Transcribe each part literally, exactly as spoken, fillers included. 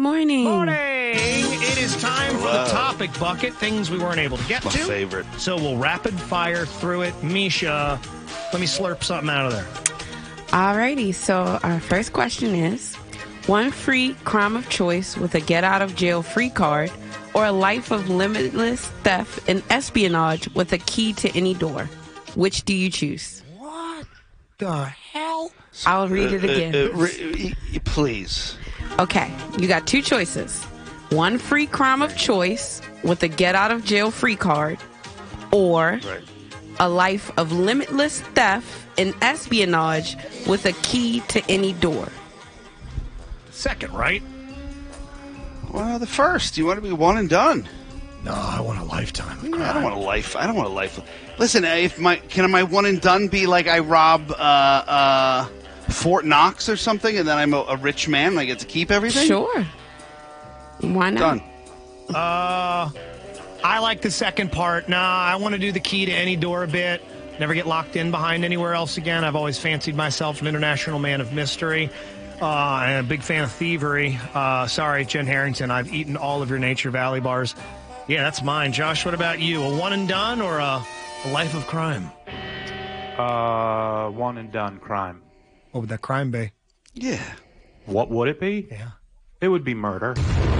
morning. Morning. It is time for Hello. the topic bucket, things we weren't able to get My to. favorite. So we'll rapid fire through it. Misha, let me slurp something out of there. Alrighty, so our first question is, one free crime of choice with a get out of jail free card or a life of limitless theft and espionage with a key to any door. Which do you choose? What the hell? I'll read it again. Uh, uh, re- uh, please. Okay, you got two choices. One free crime of choice with a get out of jail free card or Right. a life of limitless theft and espionage with a key to any door. Second, right? Well, the first. You want to be one and done. No, I want a lifetime. of Yeah, I crime. don't want a life. I don't want a life. Listen, if my can my one and done be like I rob uh, uh, Fort Knox or something, and then I'm a, a rich man and I get to keep everything? Sure. Why not? Done. Uh, I like the second part. Nah, I want to do the key to any door a bit. Never get locked in behind anywhere else again. I've always fancied myself an international man of mystery. Uh, and a big fan of thievery. Uh, sorry, Jen Harrington, I've eaten all of your Nature Valley bars. Yeah, that's mine. Josh, what about you? A one and done or a, a life of crime? Uh, one and done crime. What would that crime be? Yeah. What would it be? Yeah. It would be murder.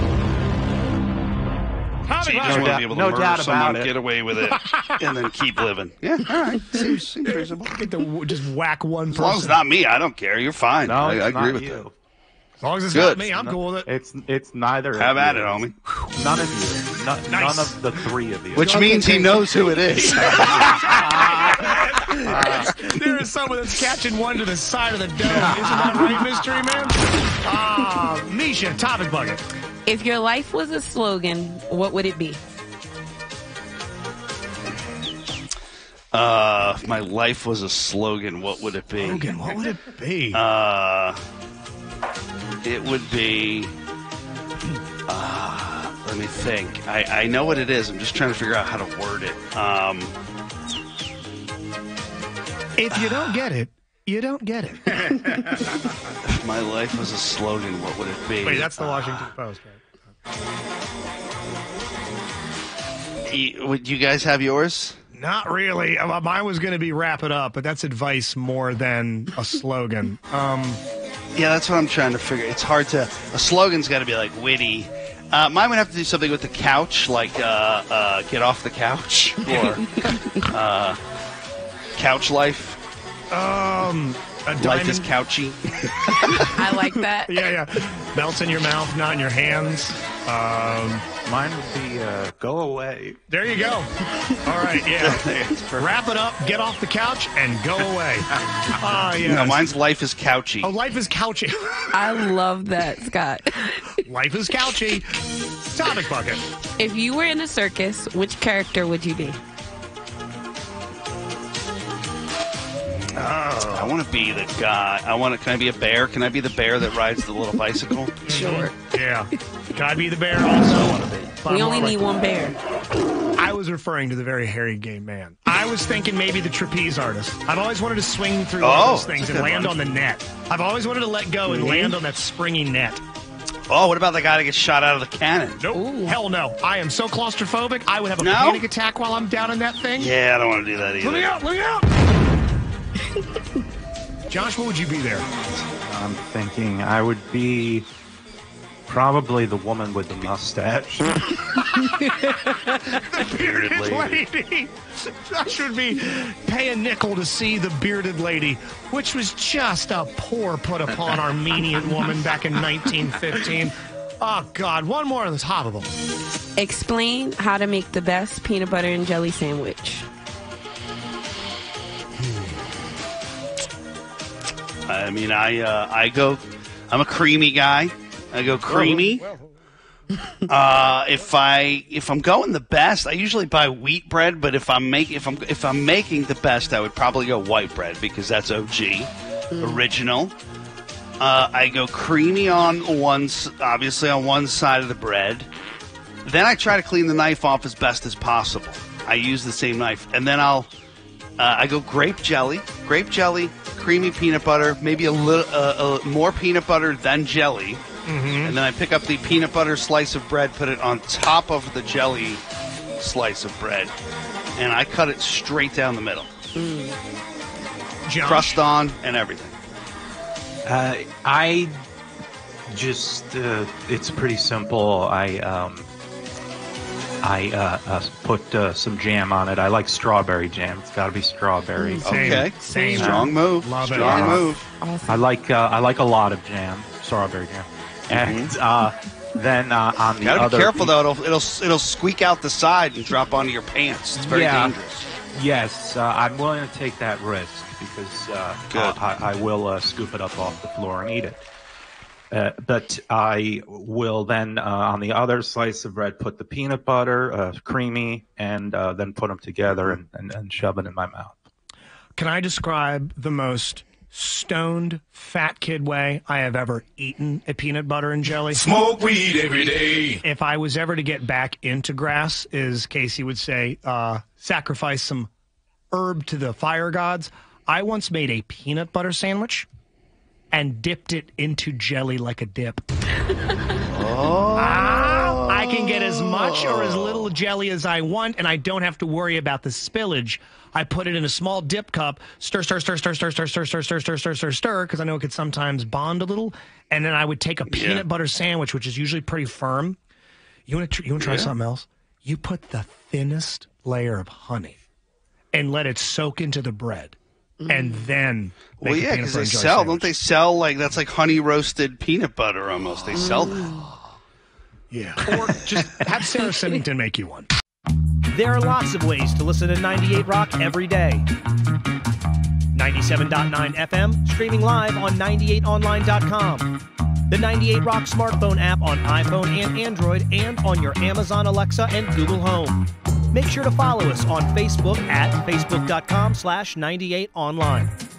So you No just want to doubt- be able to no murder doubt someone, about it. get away with it, and then keep living. Yeah, all right. Seems, seems reasonable. Get to just whack one As long as person. it's not me, I don't care. You're fine. No, I, it's I agree not with you. that. As long as it's Good. not me, I'm cool with it. It's it's neither. Have of at you. it, homie. None of you. No, Nice. None of the three of you. Which means he knows who it is. There is someone that's catching one to the side of the dome. Isn't that right, Mystery Man? Ah, Misha, topic bucket. If your life was a slogan, what would it be? Uh, if my life was a slogan, what would it be? Logan, what would it be? Uh, it would be. Uh, let me think. I, I know what it is. I'm just trying to figure out how to word it. Um, If you don't get it, you don't get it. if my life was a slogan, what would it be? Wait, that's the Washington Post, right? Y- Would you guys have yours? Not really. Uh, Mine was going to be wrap it up, but that's advice more than a slogan. Um, Yeah, that's what I'm trying to figure. It's hard to. A slogan's got to be like witty. Uh, mine would have to do something with the couch, like uh, uh, get off the couch or uh, couch life. um, a Life is diamond. couchy. I like that. Yeah, yeah. Melts in your mouth, not in your hands. Um, Mine would be uh, go away. there you go. All right, yeah. Wrap it up, get off the couch, and go away. Ah, yeah. No, mine's life is couchy. Oh, life is couchy. I love that, Scott. Life is couchy. Topic bucket. If you were in a circus, which character would you be? I want to be the guy. I want to. Can I be a bear? Can I be the bear that rides the little bicycle? Sure. Yeah. Can I be the bear also? But We I'm only more need like- one bear. I was referring to the very hairy gay man. I was thinking maybe the trapeze artist. I've always wanted to swing through one of Oh, those things that's a and good land one. on the net. I've always wanted to let go and land on that springy net. Oh, what about the guy that gets shot out of the cannon? Nope. Ooh. Hell no. I am so claustrophobic, I would have a No? panic attack while I'm down in that thing. Yeah, I don't want to do that either. Let me out, let me out. Josh, what would you be there? I'm thinking I would be probably the woman with the mustache. The bearded lady. lady. Josh would be pay a nickel to see the bearded lady, which was just a poor put upon Armenian woman back in nineteen fifteen. Oh, God. One more on the top of them. Explain how to make the best peanut butter and jelly sandwich. I mean, I uh, I go. I'm a creamy guy. I go creamy. Uh, if I if I'm going the best, I usually buy wheat bread. But if I'm making if I'm if I'm making the best, I would probably go white bread because that's O G, original. Uh, I go creamy on one, s- obviously on one side of the bread. Then I try to clean the knife off as best as possible. I use the same knife, and then I'll uh, I go grape jelly, grape jelly, creamy peanut butter, maybe a little uh, uh, more peanut butter than jelly. Mm-hmm. And then I pick up the peanut butter slice of bread, put it on top of the jelly slice of bread, and I cut it straight down the middle. Mm. Crust on and everything. Uh, I just, uh, it's pretty simple. I, um, I uh, uh, put uh, some jam on it. I like strawberry jam. It's got to be strawberry. Same. Okay, Same. Strong move. Love it. Strong Yeah. move. Awesome. I like uh, I like a lot of jam, strawberry jam, and uh, then uh, on the You gotta other, be careful though; it'll it'll it'll squeak out the side and drop onto your pants. It's very Yeah. dangerous. Yes, uh, I'm willing to take that risk because uh, Good. I, I will uh, scoop it up off the floor and eat it. Uh, but I will then, uh, on the other slice of bread, put the peanut butter, uh, creamy, and uh, then put them together and, and, and shove it in my mouth. Can I describe the most stoned fat kid way I have ever eaten a peanut butter and jelly? Smoke weed every day. If I was ever to get back into grass, as Casey would say, uh, sacrifice some herb to the fire gods, I once made a peanut butter sandwich and dipped it into jelly like a dip. Oh. Ah, I can get as much or as little jelly as I want, and I don't have to worry about the spillage. I put it in a small dip cup, stir, stir, stir, stir, stir, stir, stir, stir, stir, stir, stir, stir, stir, because I know it could sometimes bond a little. And then I would take a peanut Yeah. butter sandwich, which is usually pretty firm. You want to you want to try Yeah. something else? You put the thinnest layer of honey and let it soak into the bread, and then make Well, a yeah, peanut because butter they and jelly sell, sandwich. don't they sell like that's like honey roasted peanut butter almost? They sell that. Yeah. Or just have Sarah Sinnington make you one. There are lots of ways to listen to ninety-eight Rock every day. ninety-seven point nine F M, streaming live on ninety-eight online dot com. The ninety-eight Rock smartphone app on iPhone and Android, and on your Amazon Alexa and Google Home. Make sure to follow us on Facebook at facebook dot com slash ninety-eight online.